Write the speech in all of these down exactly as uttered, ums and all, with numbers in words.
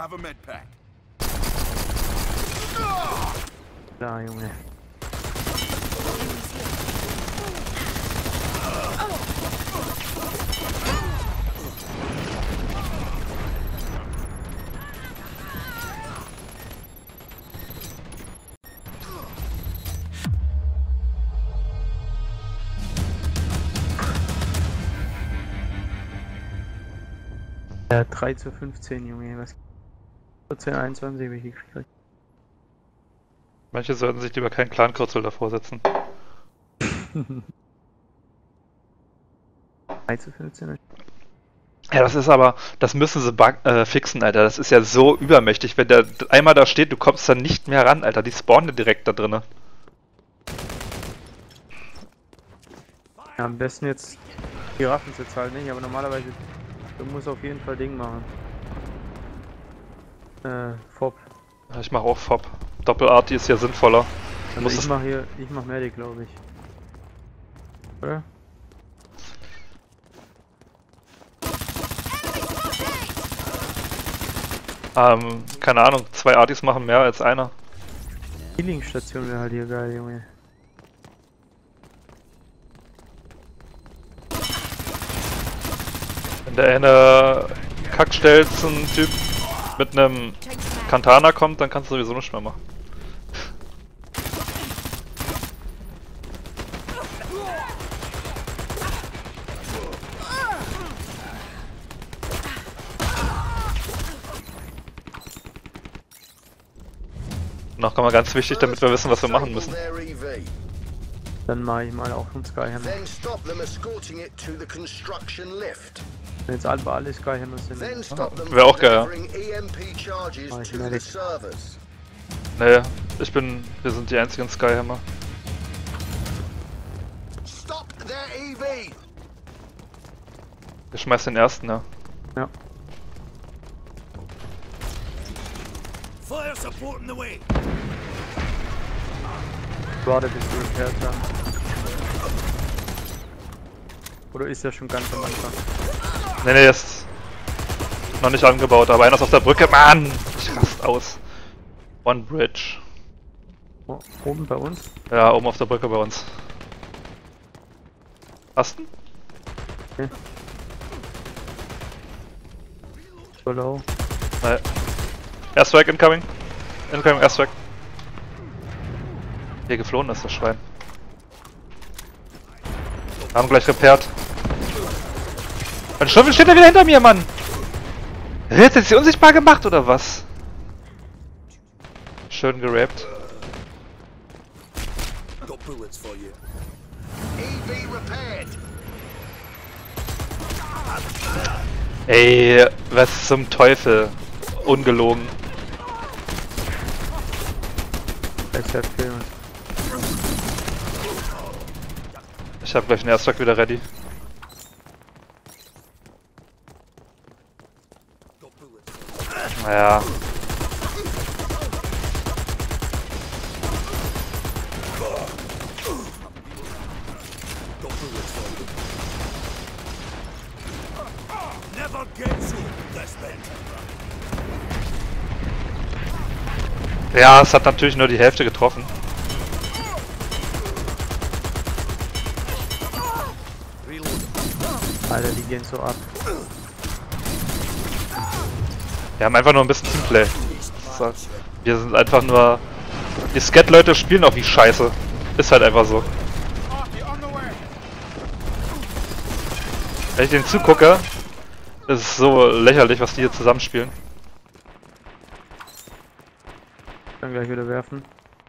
Have a med pack. Da, Junge. Ja, drei zu fünfzehn, Junge, was? vierzehn, einundzwanzig habe ich gekriegt. Manche sollten sich lieber keinen Clan-Kürzel davor setzen. drei zu fünfzehn? Ja, das ist aber, das müssen sie bug, äh, fixen, Alter. Das ist ja so übermächtig. Wenn der einmal da steht, du kommst dann nicht mehr ran, Alter. Die spawnen direkt da drinne. Ja, am besten jetzt die Raffen jetzt halt nicht, aber normalerweise du musst auf jeden Fall Ding machen. Äh, Fob. Ich mache auch Fob. Doppel-Arti ist ja sinnvoller. Also ich mach hier, ich mach Medic, glaube ich. Oder? Ähm, keine Ahnung, zwei Artis machen mehr als einer. Healing-Station wäre halt hier geil, Junge. Wenn der eine Kackstelzen-Typ mit einem Kantana kommt, dann kannst du sowieso nichts mehr machen. Noch mal ganz wichtig, damit wir wissen, was wir machen müssen. Dann mache ich mal auch einen Skyhammer. Wenn jetzt alle, alle Skyhammer sind. Wäre auch geil, ja. Mach ich Medic. Nee, ich bin. Wir sind die einzigen Skyhammer. Ich schmeiß den ersten, ja. Ja. Fire support in the way. Warte, bis wir repaired haben. Oder ist ja schon ganz am Anfang? Nee, nee, ist noch nicht angebaut, aber einer ist auf der Brücke. Mann! Ich rast aus. One Bridge. Oh, oben bei uns? Ja, oben auf der Brücke bei uns. Asten? Okay. So low. Nee. Airstrike incoming. Incoming Airstrike. Hier geflohen ist das Schwein. Haben gleich repairt. Mein Schnuffel steht da wieder hinter mir, Mann! Er hat jetzt sie unsichtbar gemacht, oder was? Schön gerappt. Ey, was zum Teufel? Ungelogen. Ich hab gleich einen Airstrike wieder ready. Naja. Ja, es hat natürlich nur die Hälfte getroffen. Alter, die gehen so ab. Wir haben einfach nur ein bisschen Teamplay. So. Wir sind einfach nur... Die Scat-Leute spielen auch wie Scheiße. Ist halt einfach so. Wenn ich denen zugucke, ist es so lächerlich, was die hier zusammenspielen. Dann gleich wieder werfen.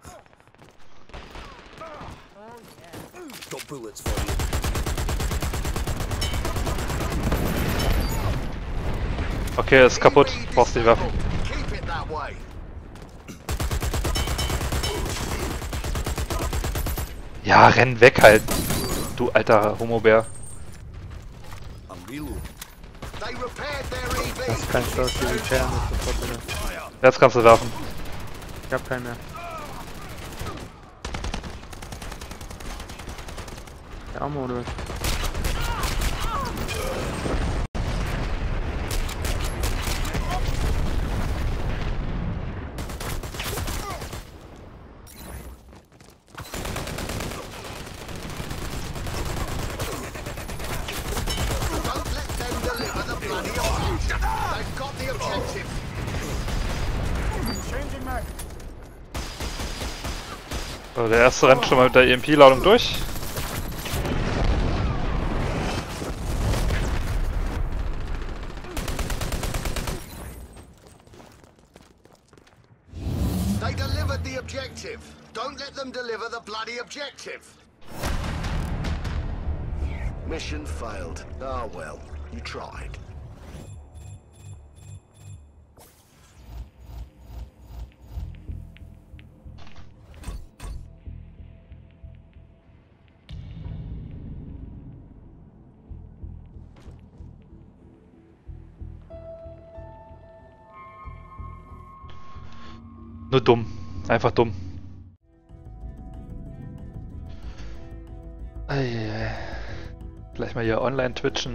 Okay, ist kaputt. Brauchst die Waffen. Ja, renn weg halt. Du alter Homobär. Das ist kein Chance, die repairen muss sofort wieder. Jetzt kannst du werfen. Ich hab keinen mehr. Der Ammo oder was? So, der erste rennt schon mal mit der E M P-Ladung durch. They delivered the objective. Don't let them deliver the bloody objective. Mission failed. Ah well, you tried. Nur dumm. Einfach dumm. Eieiei. Gleich mal hier online twitchen.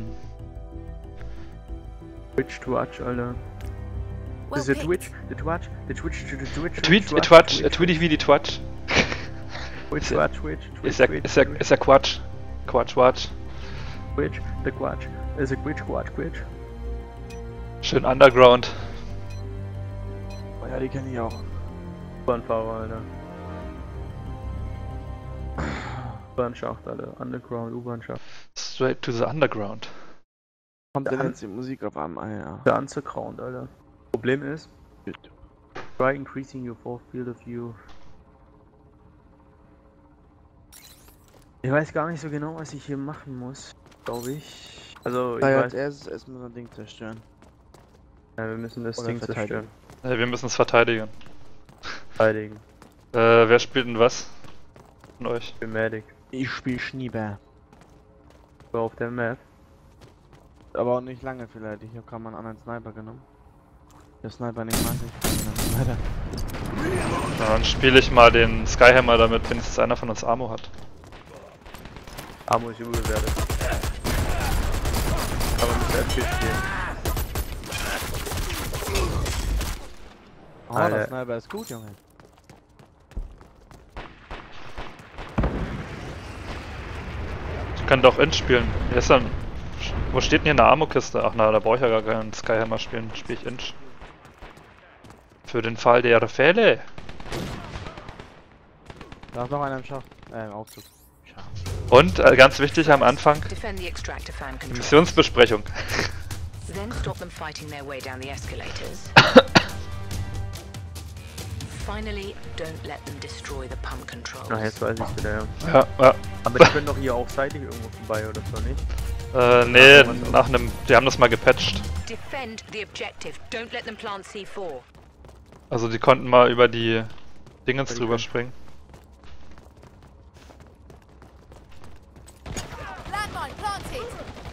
Twitch, Twitch, Alter. Well Is it picked. Twitch? The Twitch? The Twitch, the Twitch, Tweet, äh, Twitch, äh, tweet ich wie die Twitch. Twitch, Twitch, Twitch, Ist ja, Twitch, ist ja, Twitch, ist ja Quatsch. Quatsch, Quatsch. Twitch, the Quatsch. Is it Twitch, Quatsch, Twitch? Schön Underground. Oh ja, die kenne ich auch. U-Bahn-Fahrer, Alter. U-Bahn-Schacht, Alter. Underground, U-Bahn-Schacht. Straight to the Underground. Kommt Der denn An- jetzt die Musik auf einmal, ja. Der Underground, Alter. Problem ist, try increasing your force field of view. Ich weiß gar nicht so genau, was ich hier machen muss, glaube ich. Also, ich Da weiß, als erstes erstmal so ein Ding zerstören. ja, wir müssen das Oder Ding verteidigen. zerstören. Äh, wir müssen es verteidigen. Verteidigen. Äh, wer spielt denn was? Von euch? Für Medic. Ich spiele Schnieber. So auf der Map. Aber auch nicht lange vielleicht. Ich habe gerade mal einen anderen Sniper genommen. Der Sniper nicht mag ich. Leider. Na, dann spiele ich mal den Skyhammer, damit wenigstens einer von uns Ammo hat. Ammo ist überbewertet. Aber mit der F P spielen. Oh, Alter. der Sniper ist gut, Junge. Ich kann doch Inch spielen. Wer ist denn? Wo steht denn hier eine Ammo-Kiste? Ach na, da brauche ich ja gar keinen Skyhammer spielen. Spiele ich Inch. Für den Fall der Fälle. Da ist noch einer im Schacht. Äh, im Aufzug. Schacht. Und äh, ganz wichtig am Anfang, Defend the extractor fan control. Missionsbesprechung. Then stop them fighting their way down the escalators. Finally, don't let them destroy the pump controls. Na, jetzt weiß ich wieder, ja. Ja, ja. Aber die können doch hier auch seitlich irgendwo vorbei, oder so, nicht? Äh, nee, nach einem. Die haben das mal gepatcht. Defend the objective. Don't let them plant C four. Also die konnten mal über die Dingens Okay. drüber springen. Landmine planted.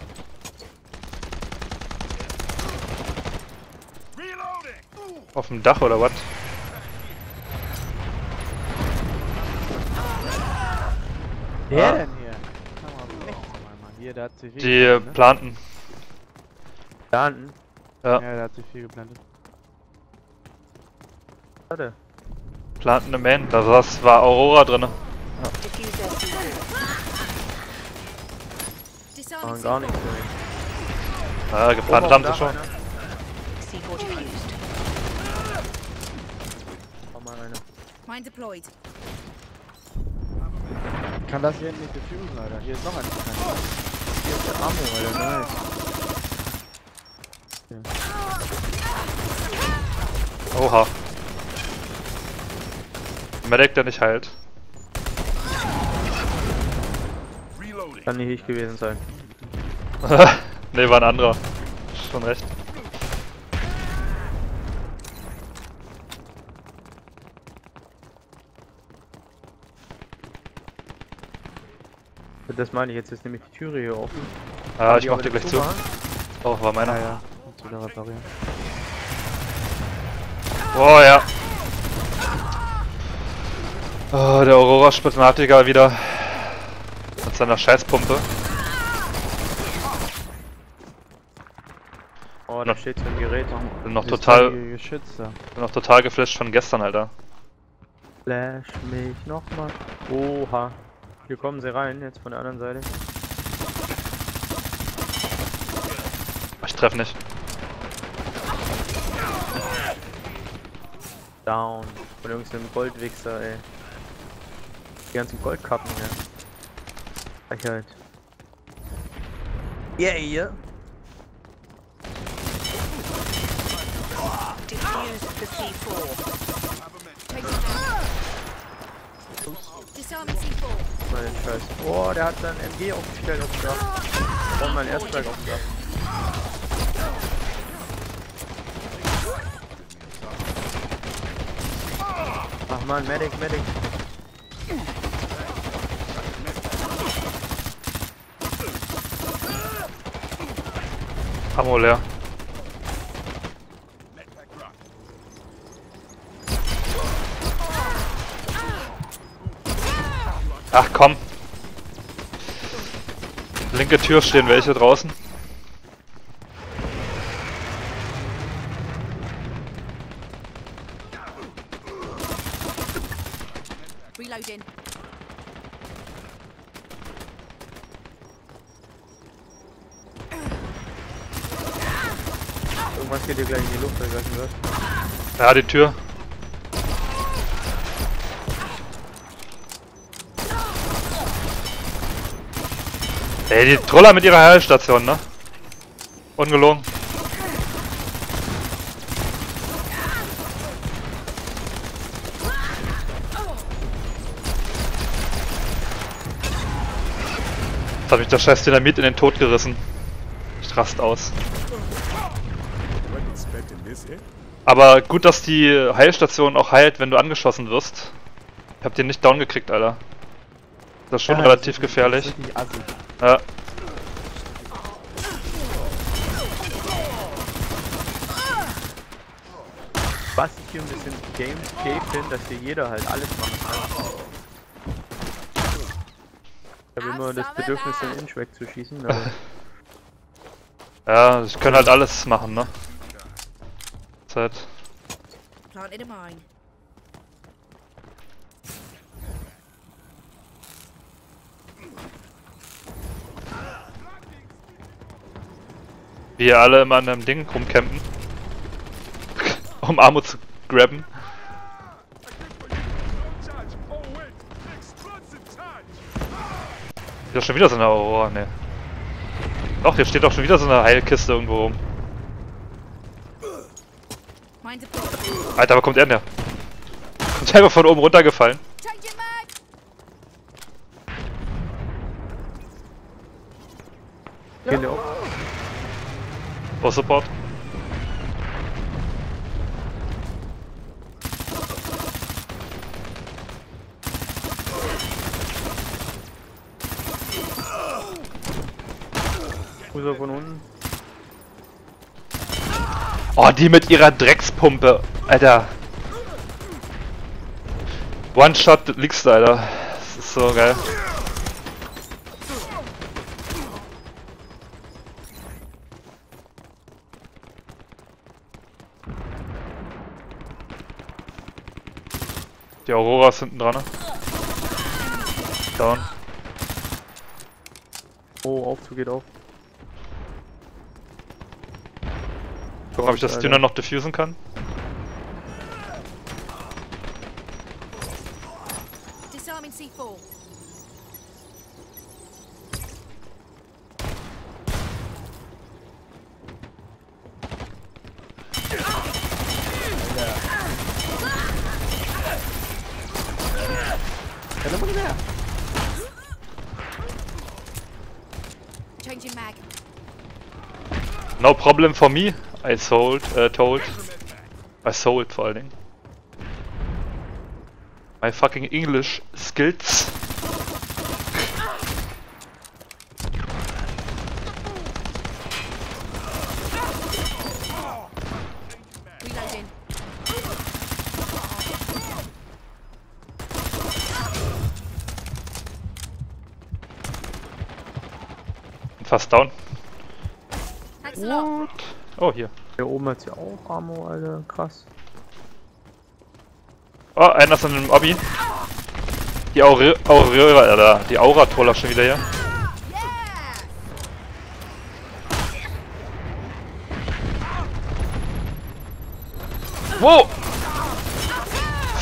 Auf dem Dach oder was? Wer Ah. denn hier? Schau mal rechts einmal. Hier, der hat sich viel Die geplantet, ne? planten. Da hinten. Ja, Ja, der hat sich viel geplantet. Warte. planten eine Main. Da saß- war Aurora drin. Defuse their C four. Disarming Machen C gar four. nichts. ey. Ja, geplant Oben haben auf sie dem schon. Dach C four defused. einer. Hau mal eine. Mine deployed. Ich kann das hier hinten nicht diffusen, Alter. Hier ist noch ein. Hier ist der Ammo, Alter, nice. Oha. Medic, der nicht heilt. Kann nicht ich gewesen sein. Ne, war ein anderer. Schon recht. Das meine ich, jetzt ist nämlich die Türe hier offen. Ja, Kann ich die mach aber dir gleich nicht zu. zumachen? Oh, war meiner. Ja, ja. Kannst wieder reparieren. Oh ja. Oh, der Aurora-Spasmatiker wieder. Mit seiner Scheißpumpe. Oh, da Na. steht so ein Gerät. Bin noch Dieses total, dreckige Geschütz da. bin noch total geflasht von gestern, Alter. Flash mich nochmal. Oha. Hier kommen sie rein, jetzt von der anderen Seite. Ich treffe nicht. Down. Von irgendeinem Goldwichser, ey. Die ganzen Goldkappen hier. Frechheit. Yeah, yeah. Defuse the C four. Changing mag. Disarming C four. Mal den Scheiß. Oh, der hat sein M G aufgestellt auf dem Dach. Und mein Erstberg auf dem Dach. Ach man, Medic, Medic. Ammo leer. Ach komm. Linke Tür stehen welche draußen. Reloading. Irgendwas geht hier gleich in die Luft, wenn du das hörst. Ja, die Tür. Ey, die Troller mit ihrer Heilstation, ne? Ungelogen. Jetzt hat mich der scheiß Dynamit in den Tod gerissen. Ich rast aus. Aber gut, dass die Heilstation auch heilt, wenn du angeschossen wirst. Ich hab den nicht down gekriegt, Alter. Das ist schon Ja, relativ das ist gefährlich. richtig assi. Ja. Was ich hier ein bisschen Game finde, dass hier jeder halt alles machen kann. Ich habe immer das Bedürfnis, den Inch wegzuschießen, aber Ja, ich kann halt alles machen, ne? Zeit. Planted a mine. Wie alle immer an einem Ding rumcampen. Um Ammo zu grabben. Hier ist schon wieder so eine Aurora, ne. Doch, hier steht doch schon wieder so eine Heilkiste irgendwo rum. Mine deployed. Alter, wo kommt er denn her? Kommt einfach von oben runtergefallen. Changing mag. gehen wir auch. Oh, Support. User von unten. Oh, die mit ihrer Dreckspumpe. Alter. One-Shot liegst du, Alter. Das ist so geil. Die Aurora ist hinten dran. Ne? Down. Oh, Aufzug geht auf. Gucken, ob ich das Dünner noch diffusen kann. Disarming C four. Changing mag. No problem for me. I sold, äh, told. I sold vor allen Dingen. My fucking English skills. Reloading. Fast down. Thanks a lot. Oh, hier. Hier oben hat sie auch Ammo, Alter. Krass. Oh, einer ist in einem Obby. Die Aure Aurora, äh, die Aura-Troller schon wieder hier. Yeah. Wow!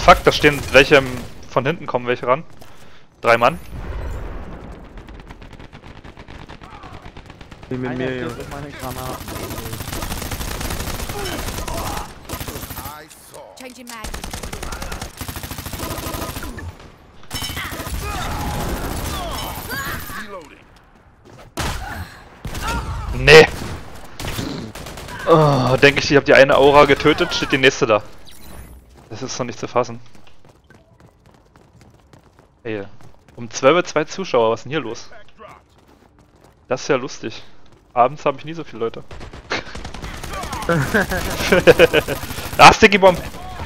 fuck, da stehen welche im, von hinten kommen welche ran. Drei Mann. Die mit Einer mir, steht Junge. auf meine Granaten. I saw. Changing mag. Nee. Oh, denke ich, ich habe die eine Aura getötet, steht die nächste da. Das ist doch nicht zu fassen. Ey, um zwölf Uhr zwei Zuschauer, was ist denn hier los? Das ist ja lustig. Abends habe ich nie so viele Leute. Ah, Sticky Bomb!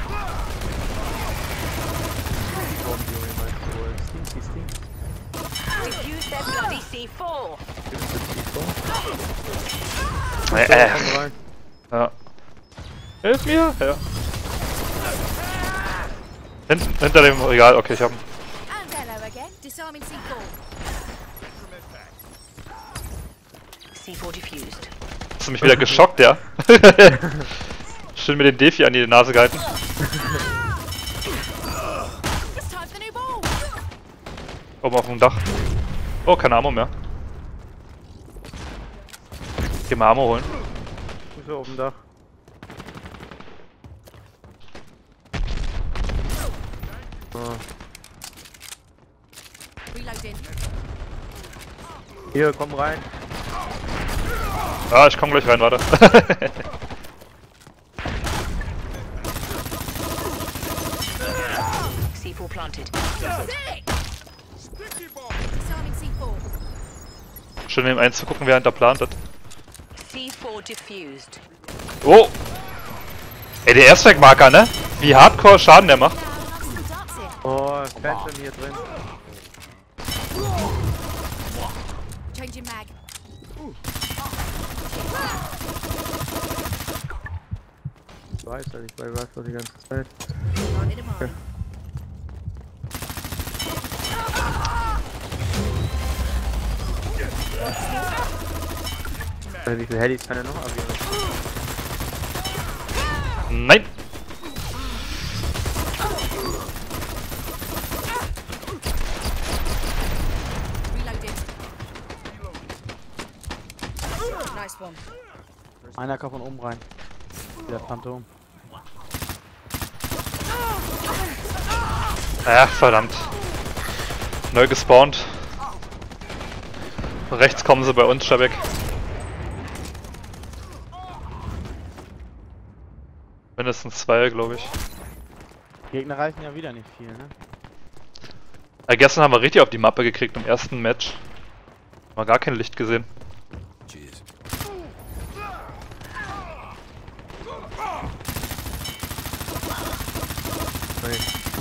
Bomb, Junge, meinst du wohl? Stinky, stinky. Defuse their bloody C four. Gibt's jetzt die Bomb? Äh, So, äh. komm rein. Ja. Hilf mir! Ja. Hinten, hinter dem Regal, okay, ich hab ihn. And hello again. Disarming C four. C four defused. Hast du mich wieder geschockt, ja? Schön mit den Defi an die Nase gehalten. It's time for the new ball. Oben auf dem Dach. Oh, keine Ammo mehr. Geh mal Ammo holen. Ist er auf dem Dach. Oh. Reloading. Hier, komm rein. Ah, ich komm gleich rein, warte. C four planted. Disarming C four. Schön dem eins zu gucken, während er plantet. C four diffused. Oh! Ey, der Airstrike-Marker, ne? Wie hardcore Schaden der macht. Now I'm still dancing. Oh, Phantom hier drin. Changing mag. Ich weiß, dass ich bei Rifle die ganze Zeit. Planted a mine. Äh, Wie viele Headys kann er noch agieren? Nein! Reloading. Nice one. Einer kommt von oben rein. Der Phantom. Ach, verdammt. Neu gespawnt. Rechts kommen sie bei uns, Stabek. Mindestens zwei, glaube ich. Gegner reißen ja wieder nicht viel, ne? Ja, gestern haben wir richtig auf die Mappe gekriegt im ersten Match. Haben wir gar kein Licht gesehen. Nee.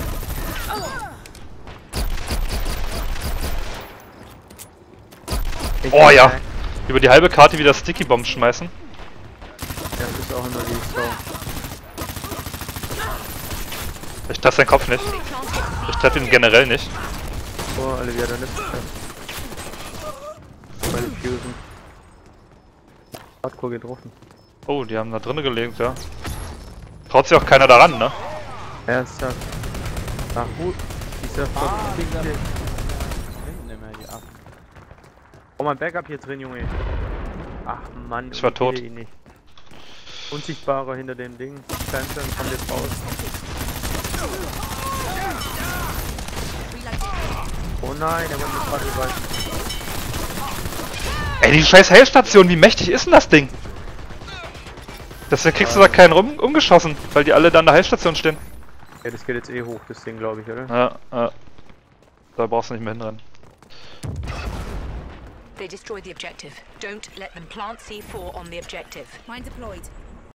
Oh ja! Über die halbe Karte wieder Sticky Bomb schmeißen. Das ist auch immer die Sau. Ich treffe seinen Kopf nicht. Ich treffe ihn generell nicht. Oh, alle wieder der letzte. Bei den Fusen. Hardcore getroffen. Oh, die haben da drinnen gelegen, ja. Traut sich auch keiner daran, ne? Ernsthaft. Ach gut. Dieser Ah, dieser... Fucking- Hinten immer die Affen. Oh, mein Backup hier drin, Junge. Ach Mann, Ich war ich tot. sehe ihn nicht. Unsichtbarer hinter dem Ding. Phantom kommt jetzt raus. Reloading. Oh nein, der wurde mir gerade überall. Ey, die scheiß Heilstation, wie mächtig ist denn das Ding? Deswegen kriegst du da keinen rum umgeschossen, weil die alle da an der Heilstation stehen. Ja, das geht jetzt eh hoch, das Ding, glaube ich, oder? Ja, ja. Da brauchst du nicht mehr hinrennen. They destroyed the objective. Don't let them plant C four on the objective. Mine deployed.